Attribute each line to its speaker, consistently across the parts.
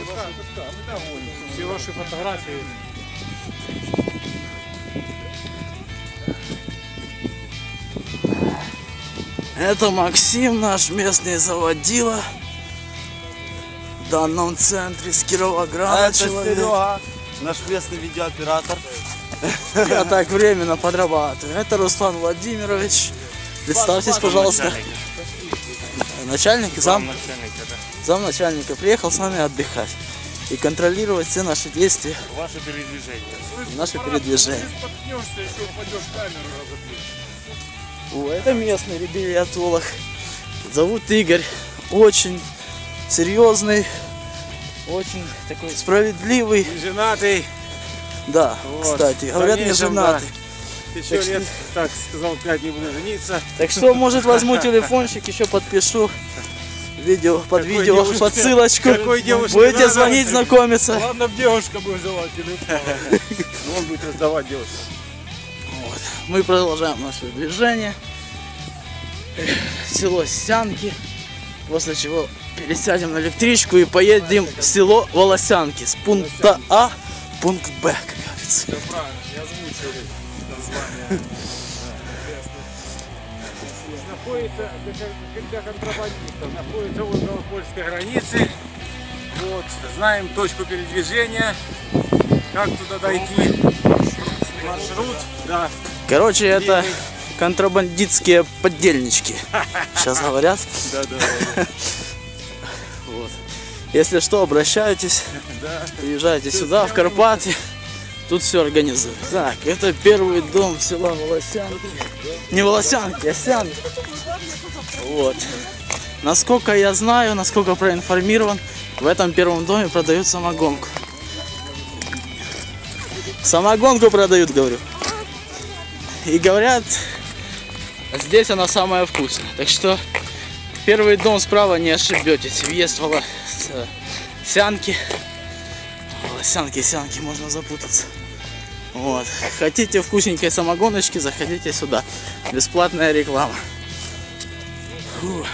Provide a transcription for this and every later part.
Speaker 1: Все ваши фотографии.
Speaker 2: Это Максим, наш местный заводила в данном центре с Кировограда.
Speaker 3: Это Серега, наш местный видеооператор.
Speaker 2: Я так временно подрабатываю. Это Руслан Владимирович. Представьтесь, пожалуйста. Начальник, замначальника приехал с нами отдыхать и контролировать все наши действия.
Speaker 1: Ваше передвижение.
Speaker 2: Наше передвижение.
Speaker 1: Споткнешься, еще упадешь, камеру разобьешь.
Speaker 2: О, это местный ребятолог. Зовут Игорь. Очень серьезный, очень такой справедливый.
Speaker 1: Женатый.
Speaker 2: Да,
Speaker 1: Вот.
Speaker 2: кстати, говорят, не женатый.
Speaker 1: Еще
Speaker 2: Так
Speaker 1: лет, так сказал, 5 не буду жениться.
Speaker 2: Так что, может, возьму телефончик, еще подпишу видео, под видео,
Speaker 1: девушке?
Speaker 2: под ссылочку.
Speaker 1: Какой девушке
Speaker 2: Будете
Speaker 1: надо?
Speaker 2: звонить, знакомиться.
Speaker 1: Ладно, б девушка бы взяла телефон. Но он будет раздавать девушке.
Speaker 2: Вот. Мы продолжаем наше движение. Село Сянки. После чего пересядем на электричку и поедем в село Волосянки. С пункта А в пункт Б, как говорится.
Speaker 1: Все правильно, не озвучили название. Находится для контрабандистов, находится около польской границы. Вот, знаем точку передвижения, как туда дойти, маршрут, да.
Speaker 2: Короче, это контрабандитские поддельнички. Сейчас говорят.
Speaker 1: Да.
Speaker 2: Вот. Если что, обращайтесь, приезжайте сюда, в Карпаты. Тут все организуют. Так, это первый дом села Волосянки. Не Волосянки, а Сянки. Вот. Насколько я знаю, насколько проинформирован, в этом первом доме продают самогонку. Самогонку продают, говорю. И говорят, здесь она самая вкусная. Так что первый дом справа не ошибетесь. Въезд в Волосянки. Волосянки, можно запутаться. Вот. Хотите вкусненькой самогоночки, заходите сюда. Бесплатная реклама. Фу.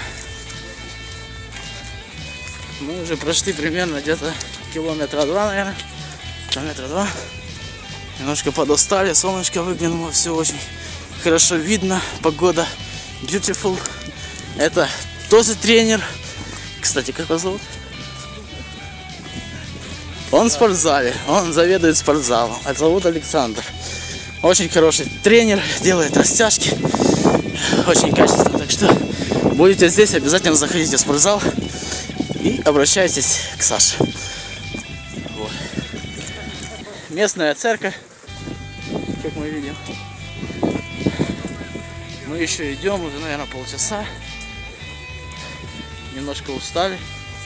Speaker 2: Мы уже прошли примерно где-то километра 2, наверное. Километра 2. Немножко подустали, солнышко выглянуло, все очень хорошо видно. Погода beautiful. Это тоже тренер. Кстати, как его зовут? Он в спортзале, он заведует спортзалом. А зовут Александр. Очень хороший тренер, делает растяжки. Очень качественно. Так что будете здесь, обязательно заходите в спортзал и обращайтесь к Саше. Вот. Местная церковь, как мы видим. Мы еще идем, уже, наверное, полчаса. Немножко устали.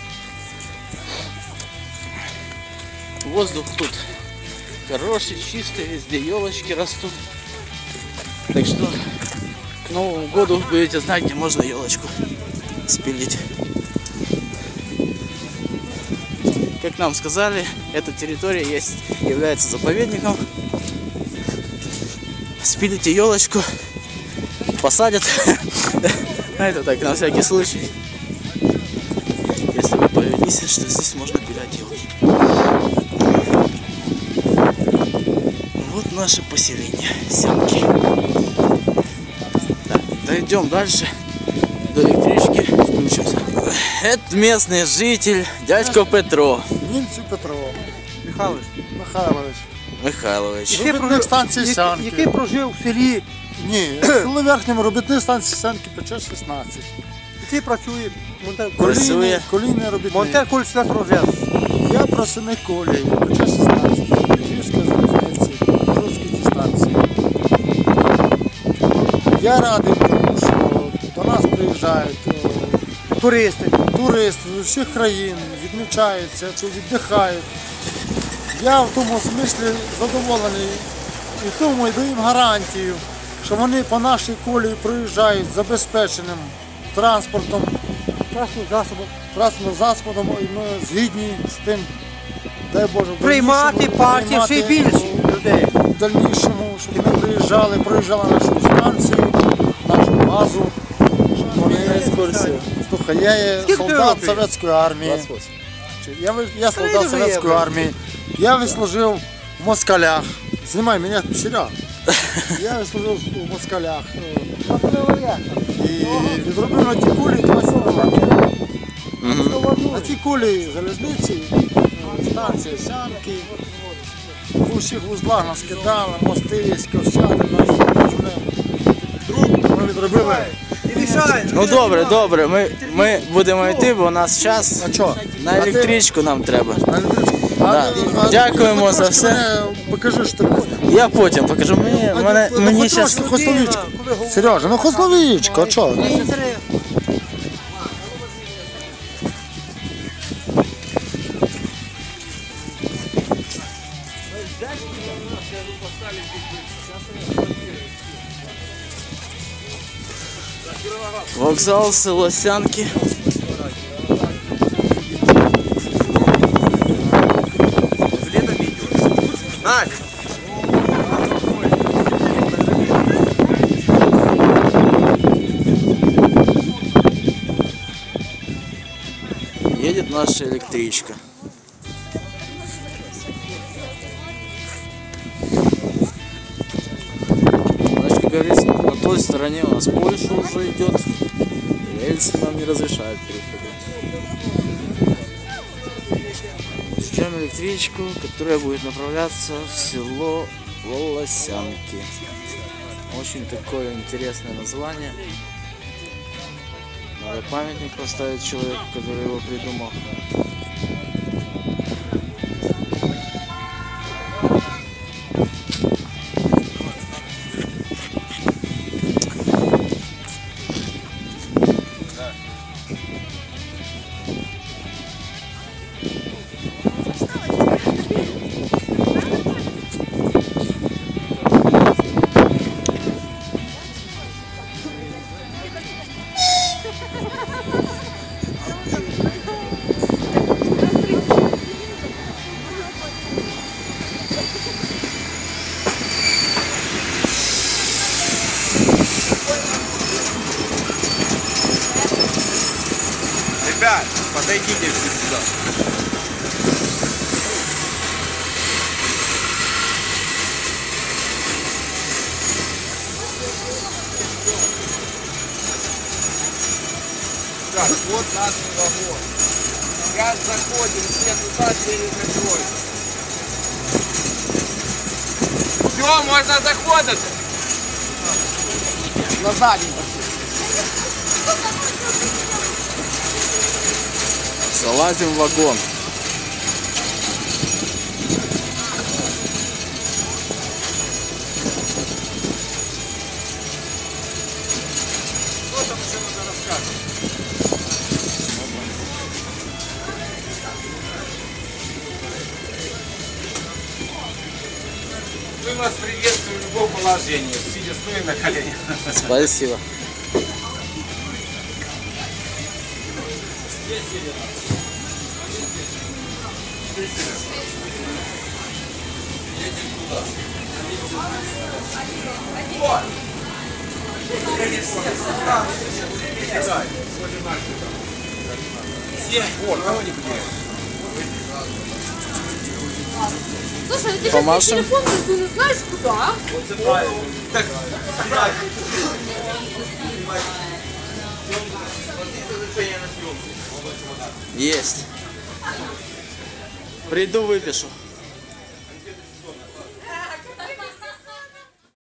Speaker 2: Воздух тут хороший, чистый, везде елочки растут. Так что к Новому году будете знать, где можно елочку спилить. Как нам сказали, эта территория является заповедником. Спилите елочку, посадят. Это так, на всякий случай. Если вы повелись, что здесь можно пилять елки. Вот наше поселение, Сянки. Так, дойдем дальше до электрички, включимся. Это местный житель, дядько Петро.
Speaker 4: Німців Петро
Speaker 1: Михайлович.
Speaker 4: Михайлович.
Speaker 2: Михайлович.
Speaker 4: Робітник станції Сянки.
Speaker 1: Який прожив в селі,
Speaker 4: Ні, в селі Верхньому робітник станції Сянки ПЧ-16.
Speaker 1: який працює
Speaker 2: Працює.
Speaker 4: Колійний робітник.
Speaker 1: Монте-Кольцевет розряд.
Speaker 4: Я працівник колії ПЧ-16. Київська залізниці, Петровській дистанції. Я радий, тому що до нас приїжджають
Speaker 1: Туристи.
Speaker 4: туристи з усіх країн, відмічаються, тут віддихають. Я в тому смислі задоволений і в тому і даю їм гарантію, що вони по нашій колії проїжджають з забезпеченим транспортом, транспортним засобом, і ми згідні з тим, дай Боже, в
Speaker 1: Приймати
Speaker 4: дальнішому
Speaker 1: партії ще й більше людей.
Speaker 4: в дальнішому, щоб вони проїжджали нашу станцію, нашу базу. Щоб вони
Speaker 2: Екскурсію.
Speaker 4: Слухай, я є
Speaker 1: Скільки ти
Speaker 4: солдат
Speaker 1: років?
Speaker 4: Совєтської армії.
Speaker 2: 28.
Speaker 4: Я солдат Советської армії. Я відслужив в москалях. Знімай мене, серйозно. Я відслужив в москалях. І відробив на ті кулі 20 років. На ті кулі залізниці, станції Сянки. В усіх вузлах нас кидали, мости, Ковчани, ми відробили.
Speaker 2: Ну добре, добре, ми будемо йти, бо у нас час.
Speaker 4: А що?
Speaker 2: На електричку нам треба.
Speaker 4: На електричку.
Speaker 2: Да. Дякуємо за
Speaker 4: трошки
Speaker 2: все.
Speaker 4: мене Покажи, що ти будеш.
Speaker 2: Я потім покажу. Мені зараз.
Speaker 4: Хословічку. Сережа, ну хословічку, а що?
Speaker 2: Вокзал, село Сянки. Едет наша электричка. Значит, как говорится, на той стороне у нас Польша уже идет. Рельсы нам не разрешают переходить. Ждем электричку, которая будет направляться в село Волосянки. Очень такое интересное название. Надо памятник поставить человеку, который его придумал.
Speaker 3: Ребят, подойдите все сюда. Так, вот наш вагон. Сейчас заходим, все туда, двери закроются. Все, можно заходить.
Speaker 4: На задній.
Speaker 2: Залазим в вагон.
Speaker 3: Что там еще надо рассказывать? Мы вас приветствуем в любом положении, сидя, стоя на коленях.
Speaker 2: Спасибо.
Speaker 5: Слушай, а тебе
Speaker 2: Помашем.
Speaker 5: телефон засунул, знаешь куда?
Speaker 2: Есть. Приду, выпишу.